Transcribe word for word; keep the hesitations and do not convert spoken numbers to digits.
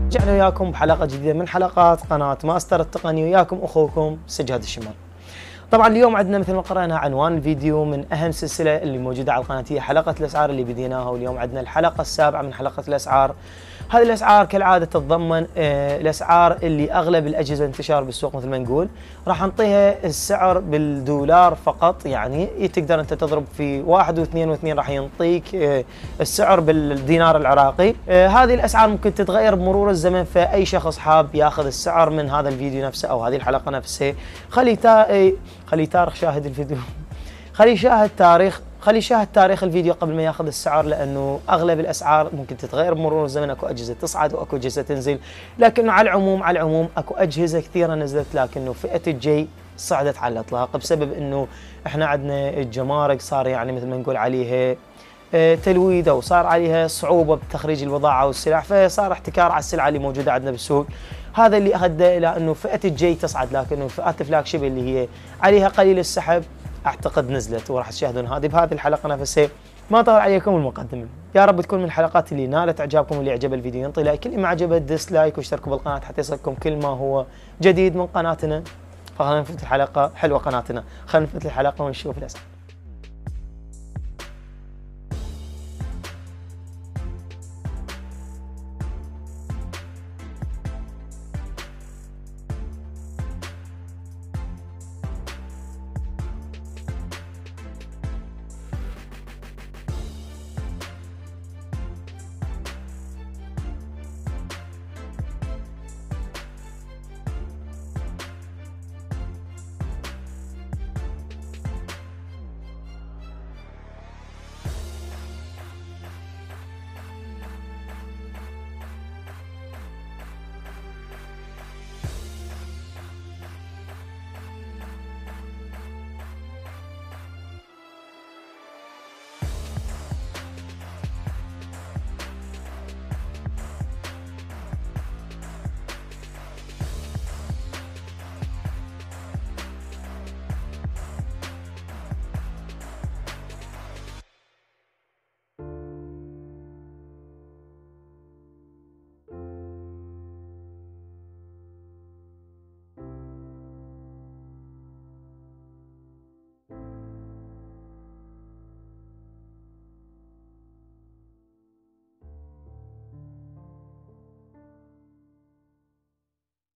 رجعنا وياكم بحلقة جديدة من حلقات قناة ماستر التقني، وياكم أخوكم سجاد الشمال. طبعا اليوم عندنا مثل ما قرأنا عنوان الفيديو من أهم سلسلة اللي موجودة على القناة، هي حلقة الأسعار اللي بديناها، واليوم عندنا الحلقة السابعة من حلقة الأسعار. هذه الأسعار كالعادة تتضمن آه الأسعار اللي أغلب الأجهزة انتشار بالسوق. مثل ما نقول راح نعطيها السعر بالدولار فقط، يعني تقدر أنت تضرب في واحد واثنين واثنين راح ينطيك آه السعر بالدينار العراقي. آه هذه الأسعار ممكن تتغير بمرور الزمن، فأي شخص حاب ياخذ السعر من هذا الفيديو نفسه أو هذه الحلقة نفسها خلي تا... خلي تاريخ شاهد الفيديو خلي يشاهد تاريخ خلي يشاهد تاريخ الفيديو قبل ما ياخذ السعر، لانه اغلب الاسعار ممكن تتغير بمرور الزمن. اكو اجهزه تصعد واكو اجهزه تنزل، لكنه على العموم على العموم اكو اجهزه كثيره نزلت، لكنه فئه الجي صعدت على الاطلاق بسبب انه احنا عندنا الجمارك صار يعني مثل ما نقول عليها تلويد، او صار عليها صعوبه بتخريج البضاعه والسلع، فصار احتكار على السلعه اللي موجوده عندنا بالسوق. هذا اللي ادى الى انه فئه الجي تصعد، لكنه فئات الفلاج شيب اللي هي عليها قليل السحب اعتقد نزلت، وراح تشاهدون هذه بهذه الحلقه نفسها. ما طال عليكم المقدمه، يا رب تكون من الحلقات اللي نالت اعجابكم، واللي عجب الفيديو ينطي لايك، اللي ما عجبه ديسلايك، واشتركوا بالقناه حتى يصلكم كل ما هو جديد من قناتنا. فخلينا نفوت الحلقه، حلوه قناتنا، خلينا نفوت الحلقه ونشوف الاسئله.